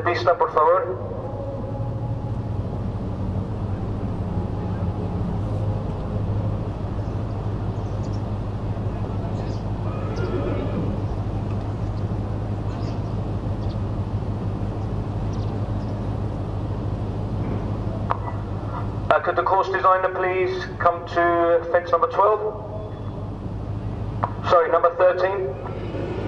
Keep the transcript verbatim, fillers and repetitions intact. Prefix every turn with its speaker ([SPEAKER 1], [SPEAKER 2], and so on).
[SPEAKER 1] pista, por favor. Uh, could the course designer please come to fence number twelve? Sorry, number thirteen.